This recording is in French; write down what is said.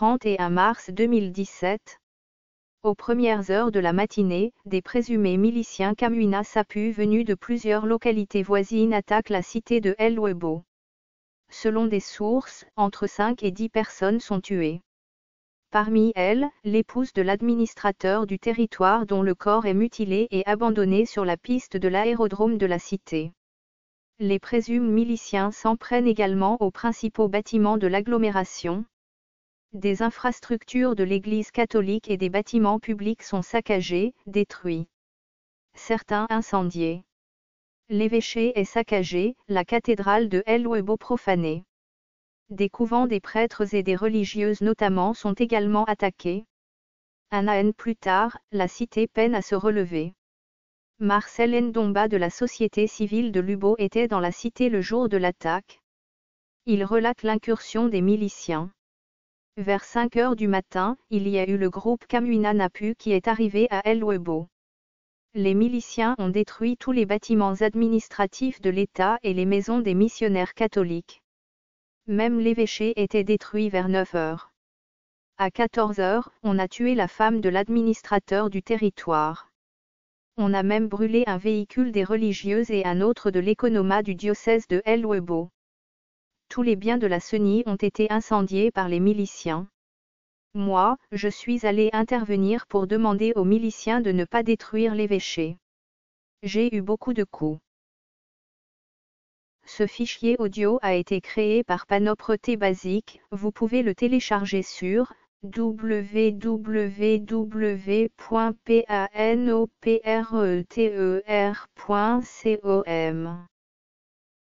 31 mars 2017. Aux premières heures de la matinée, des présumés miliciens Kamuna Sapu venus de plusieurs localités voisines attaquent la cité de El Webo. Selon des sources, entre 5 et 10 personnes sont tuées. Parmi elles, l'épouse de l'administrateur du territoire dont le corps est mutilé et abandonné sur la piste de l'aérodrome de la cité. Les présumés miliciens s'en prennent également aux principaux bâtiments de l'agglomération. Des infrastructures de l'Église catholique et des bâtiments publics sont saccagés, détruits. Certains incendiés. L'évêché est saccagé, la cathédrale de El Webo profanée. Des couvents des prêtres et des religieuses notamment sont également attaqués. Un an plus tard, la cité peine à se relever. Marcel Ndomba de la société civile de Lubo était dans la cité le jour de l'attaque. Il relate l'incursion des miliciens. Vers 5 heures du matin, il y a eu le groupe Kamuna Napu qui est arrivé à El Webo. Les miliciens ont détruit tous les bâtiments administratifs de l'État et les maisons des missionnaires catholiques. Même l'évêché était détruit vers 9 heures. À 14 heures, on a tué la femme de l'administrateur du territoire. On a même brûlé un véhicule des religieuses et un autre de l'économat du diocèse de El Webo. Tous les biens de la CENI ont été incendiés par les miliciens. Moi, je suis allé intervenir pour demander aux miliciens de ne pas détruire l'évêché. J'ai eu beaucoup de coups. Ce fichier audio a été créé par Panopre Basic, vous pouvez le télécharger sur www.panopreter.com.